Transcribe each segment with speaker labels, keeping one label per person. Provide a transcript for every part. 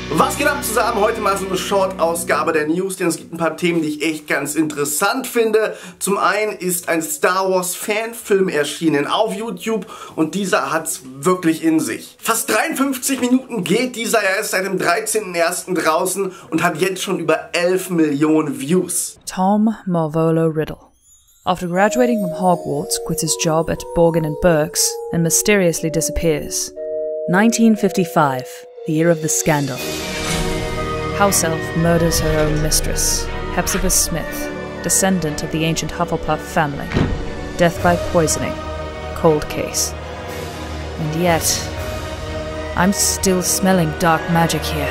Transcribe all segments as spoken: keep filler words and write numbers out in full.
Speaker 1: Was geht ab zusammen? Heute mal so eine Short-Ausgabe der News, denn es gibt ein paar Themen, die ich echt ganz interessant finde. Zum einen ist ein Star Wars Fanfilm erschienen auf YouTube und dieser hat's wirklich in sich. Fast dreiundfünfzig Minuten geht dieser, er ist seit dem dreizehnten ersten draußen und hat jetzt schon über elf Millionen Views.
Speaker 2: Tom Marvolo Riddle. After graduating from Hogwarts, quits his job at Borgin and Burke's and mysteriously disappears. nineteen fifty-five. The year of the scandal. House Elf murders her own mistress, Hepzibah Smith, descendant of the ancient Hufflepuff family. Death by poisoning. Cold case. And yet, I'm still smelling dark magic here.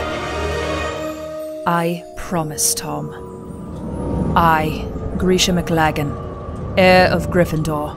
Speaker 2: I promise, Tom. I, Grisha McLagan, heir of Gryffindor,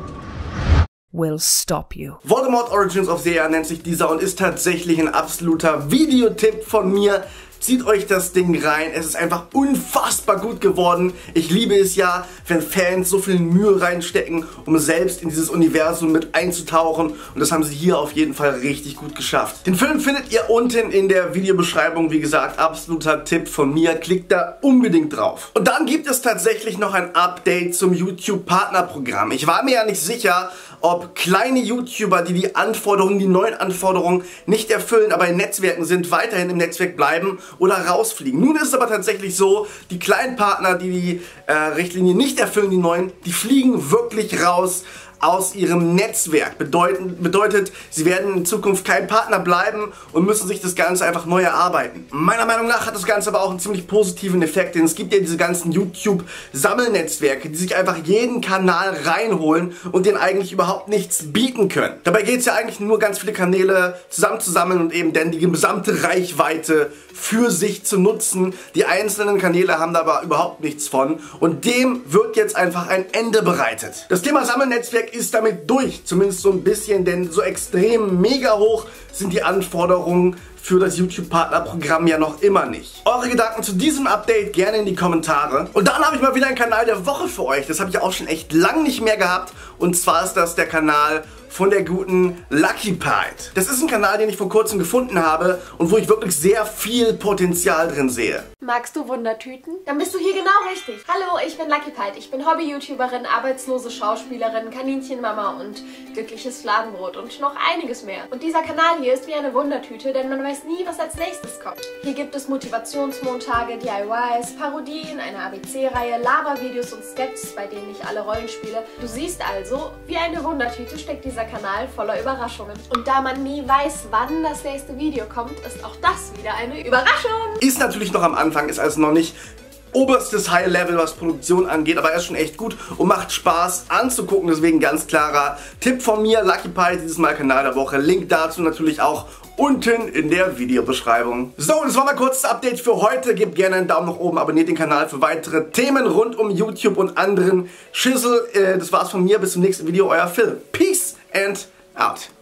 Speaker 2: will stop you.
Speaker 1: Voldemort Origins of Zea nennt sich dieser und ist tatsächlich ein absoluter Videotipp von mir. Zieht euch das Ding rein, es ist einfach unfassbar gut geworden. Ich liebe es ja, wenn Fans so viel Mühe reinstecken, um selbst in dieses Universum mit einzutauchen. Und das haben sie hier auf jeden Fall richtig gut geschafft. Den Film findet ihr unten in der Videobeschreibung. Wie gesagt, absoluter Tipp von mir. Klickt da unbedingt drauf. Und dann gibt es tatsächlich noch ein Update zum YouTube-Partnerprogramm. Ich war mir ja nicht sicher, ob kleine YouTuber, die die Anforderungen, die neuen Anforderungen nicht erfüllen, aber in Netzwerken sind, weiterhin im Netzwerk bleiben oder rausfliegen. Nun ist es aber tatsächlich so, die kleinen Partner, die die äh, Richtlinie nicht erfüllen, die neuen, die fliegen wirklich raus aus ihrem Netzwerk. Bedeutet, bedeutet, sie werden in Zukunft kein Partner bleiben und müssen sich das Ganze einfach neu erarbeiten. Meiner Meinung nach hat das Ganze aber auch einen ziemlich positiven Effekt, denn es gibt ja diese ganzen YouTube-Sammelnetzwerke, die sich einfach jeden Kanal reinholen und denen eigentlich überhaupt nichts bieten können. Dabei geht es ja eigentlich nur, ganz viele Kanäle zusammenzusammeln und eben dann die gesamte Reichweite für sich zu nutzen. Die einzelnen Kanäle haben da aber überhaupt nichts von und dem wird jetzt einfach ein Ende bereitet. Das Thema Sammelnetzwerk ist damit durch, zumindest so ein bisschen, denn so extrem mega hoch sind die Anforderungen für das YouTube-Partnerprogramm ja noch immer nicht. Eure Gedanken zu diesem Update gerne in die Kommentare. Und dann habe ich mal wieder einen Kanal der Woche für euch. Das habe ich auch schon echt lang nicht mehr gehabt. Und zwar ist das der Kanal von der guten LuckyPie. Das ist ein Kanal, den ich vor kurzem gefunden habe und wo ich wirklich sehr viel Potenzial drin sehe.
Speaker 3: Magst du Wundertüten? Dann bist du hier genau richtig. Hallo, ich bin LuckyPie. Ich bin Hobby-YouTuberin, arbeitslose Schauspielerin, Kaninchenmama und glückliches Fladenbrot und noch einiges mehr. Und dieser Kanal hier ist wie eine Wundertüte, denn man weiß nie, was als nächstes kommt. Hier gibt es Motivationsmontage, D I Ys, Parodien, eine A B C-Reihe, Lava-Videos und Sketches, bei denen ich alle Rollen spiele. Du siehst also, wie eine Wundertüte steckt dieser Kanal voller Überraschungen. Und da man nie weiß, wann das nächste Video kommt, ist auch das wieder eine Überraschung.
Speaker 1: Ist natürlich noch am Anfang, ist also noch nicht oberstes High-Level, was Produktion angeht, aber er ist schon echt gut und macht Spaß anzugucken. Deswegen ganz klarer Tipp von mir, LuckyPie, dieses Mal Kanal der Woche. Link dazu natürlich auch unten in der Videobeschreibung. So, das war mal kurz das Update für heute. Gebt gerne einen Daumen nach oben, abonniert den Kanal für weitere Themen rund um YouTube und anderen Schissel. Äh, das war's von mir. Bis zum nächsten Video. Euer Phil. Peace and out.